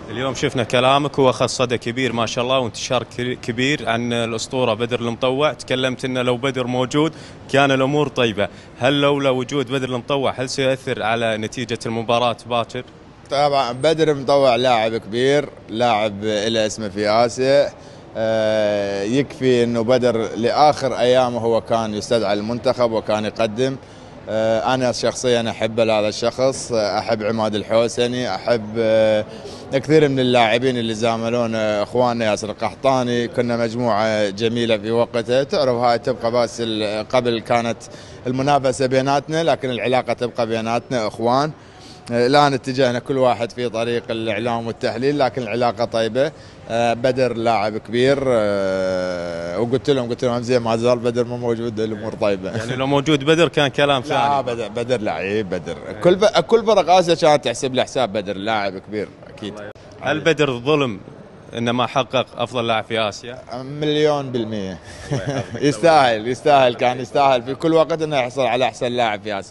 اليوم شفنا كلامك واخذ صدى كبير ما شاء الله وانتشار كبير عن الاسطوره بدر المطوع. تكلمت انه لو بدر موجود كان الامور طيبه، هل لولا وجود بدر المطوع هل سيؤثر على نتيجه المباراه باكر؟ طبعا بدر مطوع لاعب كبير، لاعب له اسمه في آسيا. يكفي انه بدر لاخر ايامه هو كان يستدعى المنتخب وكان يقدم. انا شخصيا احب هذا الشخص، احب عماد الحوسني، احب كثير من اللاعبين اللي زاملونا، اخواننا ياسر القحطاني. كنا مجموعه جميله في وقتها، تعرف هاي تبقى بس قبل كانت المنافسه بيناتنا، لكن العلاقه تبقى بيناتنا اخوان. الآن اتجهنا كل واحد في طريق الإعلام والتحليل، لكن العلاقة طيبة. بدر لاعب كبير، قلت لهم زين ما زال بدر مو موجود الأمور طيبة. يعني لو موجود بدر كان كلام ثاني. لا بدر لعيب، بدر كل فرق آسيا كانت تحسب له حساب. بدر لاعب كبير أكيد. هل بدر ظلم انه ما حقق افضل لاعب في اسيا؟ 1,000,000%. يستاهل، كان يستاهل في كل وقت انه يحصل على احسن لاعب في اسيا.